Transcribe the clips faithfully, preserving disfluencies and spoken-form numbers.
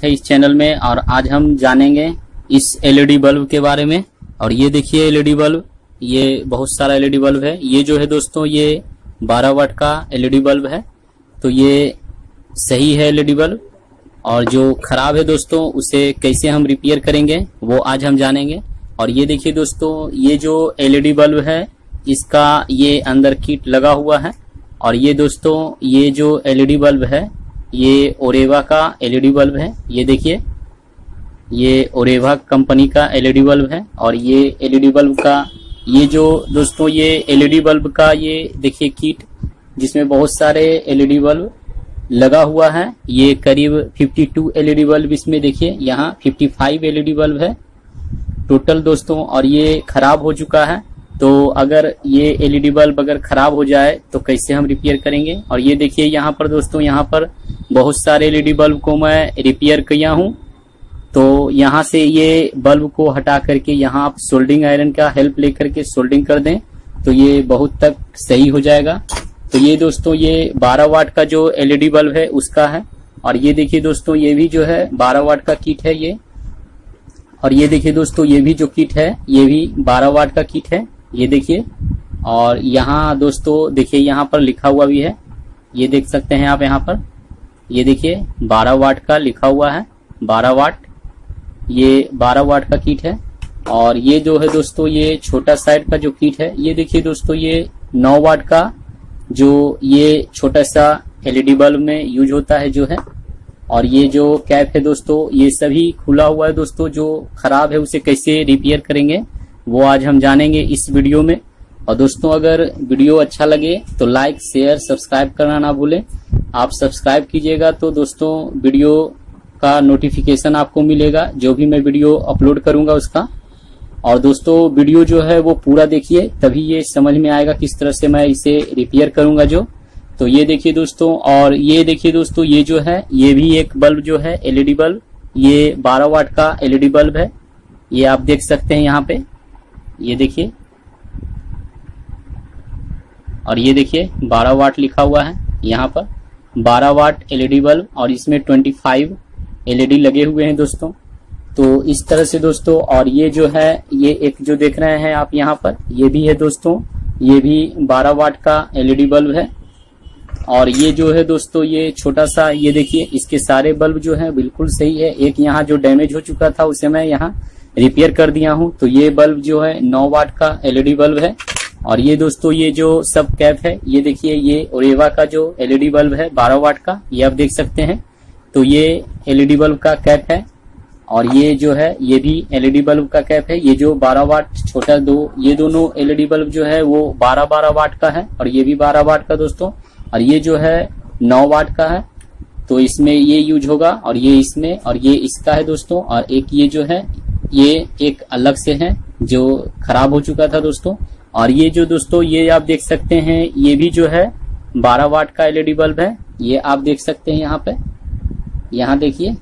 है इस चैनल में। और आज हम जानेंगे इस एलईडी बल्ब के बारे में। और ये देखिए एलईडी बल्ब, ये बहुत सारा एलईडी बल्ब है। ये जो है दोस्तों ये बारह वाट का एलईडी बल्ब है। तो ये सही है एलईडी बल्ब, और जो खराब है दोस्तों उसे कैसे हम रिपेयर करेंगे वो आज हम जानेंगे। और ये देखिए दोस्तों ये जो एलईडी बल्ब है इसका ये अंदर किट लगा हुआ है। और ये दोस्तों ये जो एलईडी बल्ब है ये ओरेवा का एलईडी बल्ब है। ये देखिए ये ओरेवा कंपनी का एलईडी बल्ब है। और ये एलईडी बल्ब का ये जो दोस्तों ये एलईडी बल्ब का ये देखिए किट, जिसमें बहुत सारे एलईडी बल्ब लगा हुआ है। ये करीब बावन एलईडी बल्ब इसमें देखिए, यहाँ पचपन एलईडी बल्ब है टोटल दोस्तों। और ये खराब हो चुका है। तो अगर ये एलईडी बल्ब अगर खराब हो जाए तो कैसे हम रिपेयर करेंगे। और ये देखिए यहाँ पर दोस्तों यहाँ पर बहुत सारे एलईडी बल्ब को मैं रिपेयर किया हूँ। तो यहाँ से ये बल्ब को हटा करके यहाँ आप सोल्डिंग आयरन का हेल्प लेकर के सोल्डिंग कर दें तो ये बहुत तक सही हो जाएगा। तो ये दोस्तों ये बारह वाट का जो एलईडी बल्ब है उसका है। और ये देखिए दोस्तों ये भी जो है बारह वाट का किट है ये। और ये देखिए दोस्तों ये भी जो किट है ये भी बारह वाट का किट है, ये देखिए। और यहाँ दोस्तों देखिए यहाँ पर लिखा हुआ भी है, ये देख सकते हैं आप यहाँ पर, ये देखिए बारह वाट का लिखा हुआ है, बारह वाट, ये बारह वाट का किट है। और ये जो है दोस्तों ये छोटा साइड का जो किट है ये देखिए दोस्तों ये नौ वाट का जो ये छोटा सा एलईडी बल्ब में यूज होता है जो है। और ये जो कैप है दोस्तों ये सभी खुला हुआ है दोस्तों, जो खराब है उसे कैसे रिपेयर करेंगे वो आज हम जानेंगे इस वीडियो में। और दोस्तों अगर वीडियो अच्छा लगे तो लाइक शेयर सब्सक्राइब करना ना भूलें। आप सब्सक्राइब कीजिएगा तो दोस्तों वीडियो का नोटिफिकेशन आपको मिलेगा, जो भी मैं वीडियो अपलोड करूंगा उसका। और दोस्तों वीडियो जो है वो पूरा देखिए, तभी ये समझ में आएगा किस तरह से मैं इसे रिपेयर करूंगा जो। तो ये देखिए दोस्तों, और ये देखिए दोस्तों ये जो है ये भी एक बल्ब जो है एलईडी बल्ब, ये बारह वाट का एलईडी बल्ब है। ये आप देख सकते हैं यहाँ पे, ये देखिए। और ये देखिए बारह वाट लिखा हुआ है यहाँ पर, बारह वाट एलईडी बल्ब। और इसमें पच्चीस एलईडी लगे हुए हैं दोस्तों। तो इस तरह से दोस्तों, और ये जो है ये एक जो देख रहे हैं आप यहाँ पर ये भी है दोस्तों, ये भी बारह वाट का एलईडी बल्ब है। और ये जो है दोस्तों ये छोटा सा, ये देखिए इसके सारे बल्ब जो है बिल्कुल सही है। एक यहाँ जो डैमेज हो चुका था उसे मैं यहाँ रिपेयर कर दिया हूँ। तो ये बल्ब जो है नौ वाट का एलईडी बल्ब है। और ये दोस्तों ये जो सब कैप है ये देखिए ये ओरेवा का जो एलईडी बल्ब है बारह वाट का, ये आप देख सकते हैं। तो ये एलईडी बल्ब का कैप है। और ये जो है ये भी एलईडी बल्ब का कैप है। ये जो बारह वाट छोटा दो, ये दोनों एलईडी बल्ब जो है वो बारह बारह वाट का है। और ये भी बारह वाट का दोस्तों। और ये जो है नौ वाट का है, तो इसमें ये यूज होगा। और ये इसमें, और ये इसका है दोस्तों। और एक ये जो है ये एक अलग से है जो खराब हो चुका था दोस्तों। और ये जो दोस्तों ये आप देख सकते हैं ये भी जो है बारह वाट का एलईडी बल्ब है। ये आप देख सकते हैं यहाँ पे, यहाँ देखिए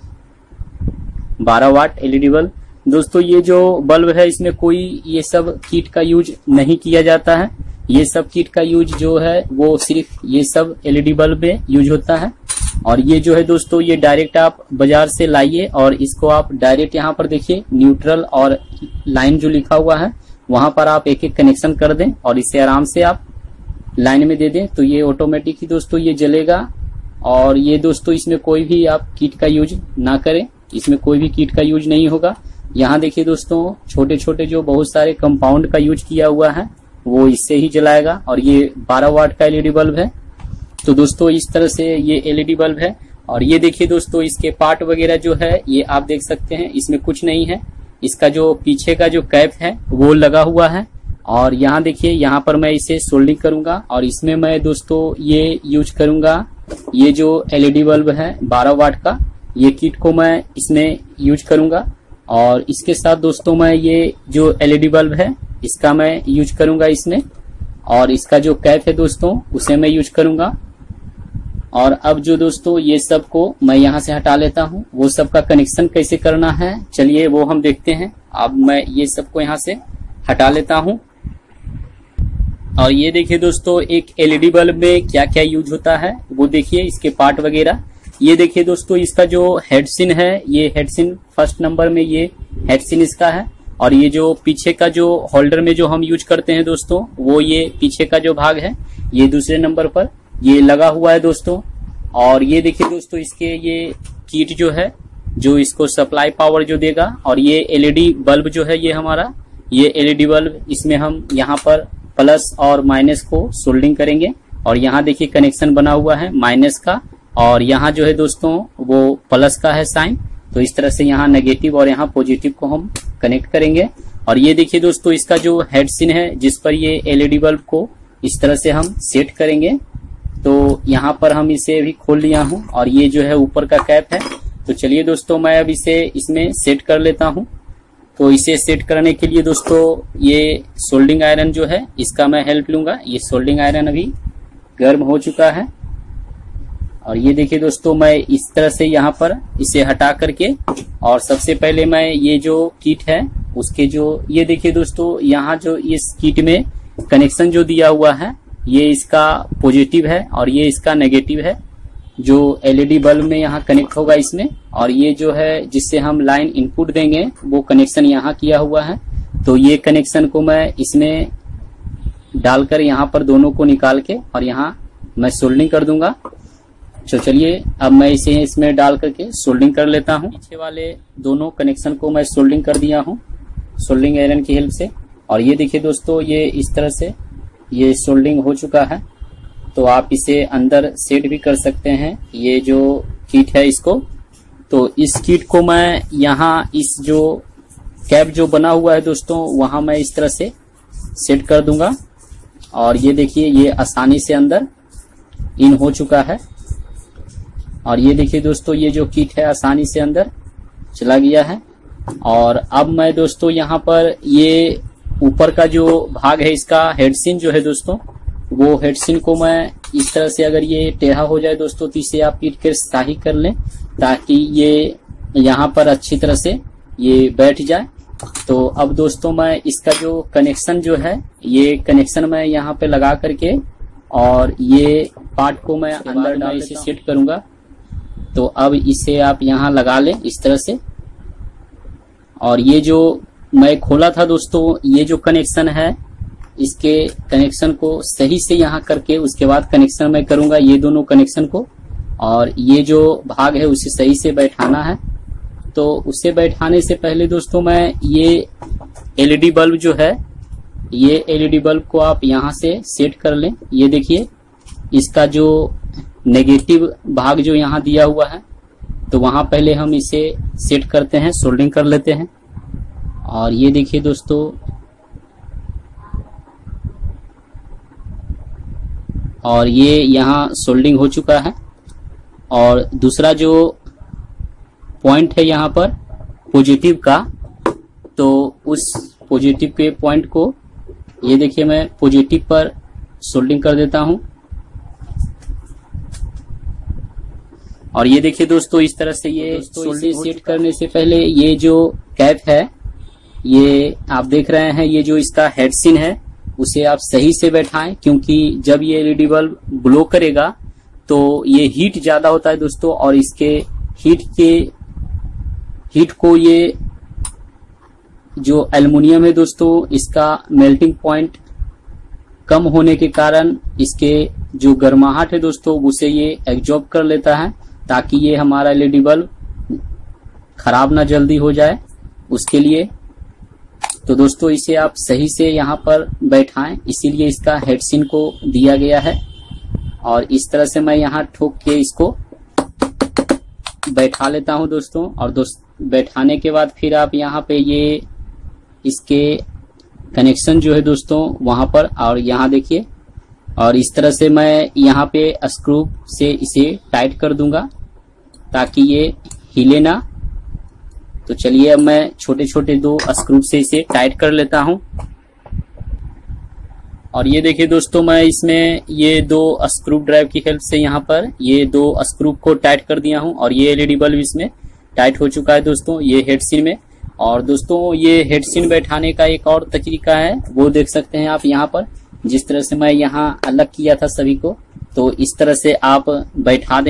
बारह वाट एलईडी बल्ब दोस्तों। ये जो बल्ब है इसमें कोई ये सब किट का यूज नहीं किया जाता है। ये सब किट का यूज जो है वो सिर्फ ये सब एलईडी बल्ब में यूज होता है। और ये जो है दोस्तों ये डायरेक्ट आप बाजार से लाइए और इसको आप डायरेक्ट यहाँ पर देखिए न्यूट्रल और लाइन जो लिखा हुआ है वहां पर आप एक एक कनेक्शन कर दें और इसे आराम से आप लाइन में दे दें तो ये ऑटोमेटिक ही दोस्तों ये जलेगा। और ये दोस्तों इसमें कोई भी आप किट का यूज ना करें, इसमें कोई भी किट का यूज नहीं होगा। यहाँ देखिए दोस्तों छोटे छोटे जो बहुत सारे कंपाउंड का यूज किया हुआ है वो इससे ही जलाएगा। और ये बारह वाट का एलईडी बल्ब है। तो दोस्तों इस तरह से ये एलईडी बल्ब है। और ये देखिए दोस्तों इसके पार्ट वगैरह जो है ये आप देख सकते हैं, इसमें कुछ नहीं है। इसका जो पीछे का जो कैप है वो लगा हुआ है। और यहाँ देखिए यहाँ पर मैं इसे सोल्डिंग करूंगा और इसमें मैं दोस्तों ये यूज करूंगा, ये जो एलईडी बल्ब है बारह वाट का ये किट को मैं इसमें यूज करूंगा। और इसके साथ दोस्तों मैं ये जो एलईडी बल्ब है इसका मैं यूज करूंगा इसमें। और इसका जो कैप है दोस्तों उसे मैं यूज करूंगा। और अब जो दोस्तों ये सब को मैं यहाँ से हटा लेता हूँ, वो सब का कनेक्शन कैसे करना है चलिए वो हम देखते हैं। अब मैं ये सब को यहाँ से हटा लेता हूँ। और ये देखिए दोस्तों एक एलईडी बल्ब में क्या क्या यूज होता है वो देखिए, इसके पार्ट वगैरह ये देखिए दोस्तों, इसका जो हेडसिन है, ये हेडसिन फर्स्ट नंबर में ये हेडसिन इसका है। और ये जो पीछे का जो होल्डर में जो हम यूज करते हैं दोस्तों, वो ये पीछे का जो भाग है ये दूसरे नंबर पर ये लगा हुआ है दोस्तों। और ये देखिए दोस्तों, इसके ये किट जो है जो इसको सप्लाई पावर जो देगा। और ये एलईडी बल्ब जो है ये हमारा, ये एलईडी बल्ब, इसमें हम यहाँ पर प्लस और माइनस को सोल्डिंग करेंगे। और यहाँ देखिए कनेक्शन बना हुआ है माइनस का, और यहाँ जो है दोस्तों वो प्लस का है साइन। तो इस तरह से यहाँ नेगेटिव और यहाँ पॉजिटिव को हम कनेक्ट करेंगे। और ये देखिए दोस्तों, इसका जो हेडसिन है जिस पर ये एलईडी बल्ब को इस तरह से हम सेट करेंगे। तो यहाँ पर हम इसे भी खोल लिया हूँ, और ये जो है ऊपर का कैप है। तो चलिए दोस्तों, मैं अब इसे इसमें सेट कर लेता हूँ। तो इसे सेट करने के लिए दोस्तों ये सोल्डिंग आयरन जो है इसका मैं हेल्प लूंगा। ये सोल्डिंग आयरन अभी गर्म हो चुका है। और ये देखिए दोस्तों, मैं इस तरह से यहाँ पर इसे हटा करके, और सबसे पहले मैं ये जो किट है उसके जो, ये देखिए दोस्तों, यहाँ जो इस किट में कनेक्शन जो दिया हुआ है ये इसका पॉजिटिव है और ये इसका नेगेटिव है, जो एलईडी बल्ब में यहाँ कनेक्ट होगा इसमें। और ये जो है जिससे हम लाइन इनपुट देंगे वो कनेक्शन यहाँ किया हुआ है। तो ये कनेक्शन को मैं इसमें डालकर यहाँ पर दोनों को निकाल के और यहाँ मैं सोल्डिंग कर दूंगा। तो चलिए अब मैं इसे इसमें डाल करके सोल्डिंग कर लेता हूँ। पीछे वाले दोनों कनेक्शन को मैं सोल्डिंग कर दिया हूँ सोल्डिंग आयरन की हेल्प से। और ये देखिए दोस्तों, ये इस तरह से ये सोल्डिंग हो चुका है। तो आप इसे अंदर सेट भी कर सकते हैं, ये जो किट है इसको। तो इस किट को मैं यहाँ इस जो कैप जो बना हुआ है दोस्तों, वहां मैं इस तरह से सेट कर दूंगा। और ये देखिए, ये आसानी से अंदर इन हो चुका है। और ये देखिए दोस्तों, ये जो किट है आसानी से अंदर चला गया है। और अब मैं दोस्तों यहाँ पर ये ऊपर का जो भाग है इसका हेडसिन जो है दोस्तों, वो हेडसिन को मैं इस तरह से, अगर ये टेढ़ा हो जाए दोस्तों तो इसे आप पीट कर सही कर लें ताकि ये यहाँ पर अच्छी तरह से ये बैठ जाए। तो अब दोस्तों मैं इसका जो कनेक्शन जो है, ये कनेक्शन मैं यहाँ पे लगा करके और ये पार्ट को मैं अंदर डाल इसे सेट करूंगा। तो अब इसे आप यहाँ लगा लें इस तरह से। और ये जो मैं खोला था दोस्तों, ये जो कनेक्शन है, इसके कनेक्शन को सही से यहाँ करके उसके बाद कनेक्शन मैं करूंगा ये दोनों कनेक्शन को। और ये जो भाग है उसे सही से बैठाना है। तो उसे बैठाने से पहले दोस्तों मैं ये एलईडी बल्ब जो है, ये एलईडी बल्ब को आप यहाँ से सेट कर लें। ये देखिए, इसका जो नेगेटिव भाग जो यहाँ दिया हुआ है, तो वहां पहले हम इसे सेट करते हैं, सोल्डिंग कर लेते हैं। और ये देखिए दोस्तों, और ये यहाँ सोल्डिंग हो चुका है। और दूसरा जो पॉइंट है यहाँ पर पॉजिटिव का, तो उस पॉजिटिव के पॉइंट को ये देखिए मैं पॉजिटिव पर सोल्डिंग कर देता हूं। और ये देखिए दोस्तों, इस तरह से ये सोल्डिंग सेट करने से पहले ये जो कैप है, ये आप देख रहे हैं, ये जो इसका हेडसिन है उसे आप सही से बैठाएं, क्योंकि जब ये एलईडी बल्ब ग्लो करेगा तो ये हीट ज्यादा होता है दोस्तों। और इसके हीट के हीट को ये जो एल्युमिनियम है दोस्तों, इसका मेल्टिंग पॉइंट कम होने के कारण इसके जो गर्माहट है दोस्तों उसे ये एब्जॉर्ब कर लेता है, ताकि ये हमारा एलईडी बल्ब खराब ना जल्दी हो जाए उसके लिए। तो दोस्तों इसे आप सही से यहाँ पर बैठाएं, इसीलिए इसका हेडसिन को दिया गया है। और इस तरह से मैं यहाँ ठोक के इसको बैठा लेता हूँ दोस्तों। और दोस्त बैठाने के बाद फिर आप यहाँ पे ये इसके कनेक्शन जो है दोस्तों वहां पर, और यहाँ देखिए, और इस तरह से मैं यहाँ पे स्क्रू से इसे टाइट कर दूंगा ताकि ये हिले ना। तो चलिए अब मैं छोटे छोटे दो स्क्रू से इसे टाइट कर लेता हूं। और ये देखिए दोस्तों, मैं इसमें ये दो स्क्रू ड्राइव की हेल्प से यहाँ पर ये दो स्क्रू को टाइट कर दिया हूं। और ये एलईडी बल्ब इसमें टाइट हो चुका है दोस्तों, ये हेडसिन में। और दोस्तों ये हेडसिन बैठाने का एक और तरीका है, वो देख सकते हैं आप यहाँ पर। जिस तरह से मैं यहाँ अलग किया था सभी को, तो इस तरह से आप बैठा दें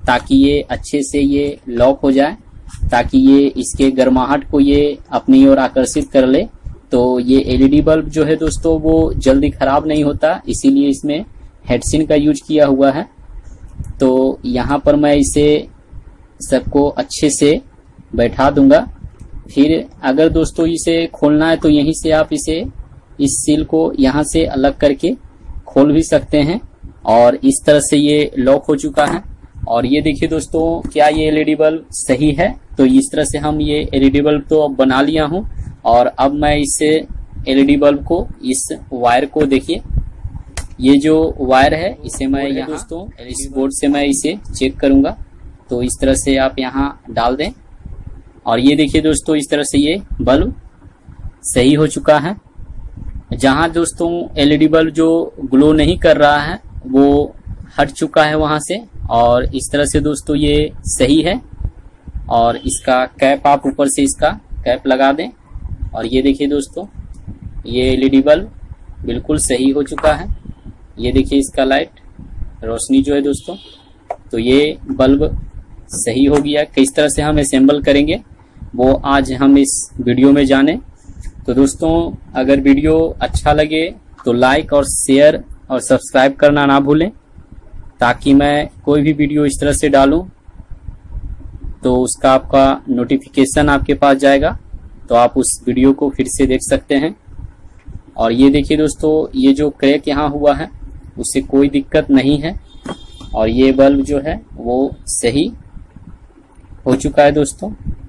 ताकि ये अच्छे से ये लॉक हो जाए, ताकि ये इसके गर्माहट को ये अपनी ओर आकर्षित कर ले। तो ये एलईडी बल्ब जो है दोस्तों वो जल्दी खराब नहीं होता, इसीलिए इसमें हेडसिन का यूज किया हुआ है। तो यहाँ पर मैं इसे सबको अच्छे से बैठा दूंगा। फिर अगर दोस्तों इसे खोलना है तो यहीं से आप इसे इस सील को यहाँ से अलग करके खोल भी सकते हैं, और इस तरह से ये लॉक हो चुका है। और ये देखिए दोस्तों, क्या ये एलईडी बल्ब सही है? तो इस तरह से हम ये एलईडी बल्ब तो अब बना लिया हूँ, और अब मैं इस एलईडी बल्ब को, इस वायर को देखिए, ये जो वायर है इसे मैं यहाँ दोस्तों इस बोर्ड से मैं इसे चेक करूंगा। तो इस तरह से आप यहाँ डाल दें, और ये देखिए दोस्तों, इस तरह से ये बल्ब सही हो चुका है। जहां दोस्तों एलईडी बल्ब जो ग्लो नहीं कर रहा है वो हट चुका है वहां से, और इस तरह से दोस्तों ये सही है। और इसका कैप आप ऊपर से इसका कैप लगा दें, और ये देखिए दोस्तों, ये एलईडी बल्ब बिल्कुल सही हो चुका है। ये देखिए इसका लाइट रोशनी जो है दोस्तों, तो ये बल्ब सही हो गया। किस तरह से हम असेंबल करेंगे वो आज हम इस वीडियो में जाने। तो दोस्तों, अगर वीडियो अच्छा लगे तो लाइक और शेयर और सब्सक्राइब करना ना भूलें, ताकि मैं कोई भी वीडियो इस तरह से डालूं तो उसका आपका नोटिफिकेशन आपके पास जाएगा, तो आप उस वीडियो को फिर से देख सकते हैं। और ये देखिए दोस्तों, ये जो क्रैक यहाँ हुआ है उससे कोई दिक्कत नहीं है, और ये बल्ब जो है वो सही हो चुका है दोस्तों।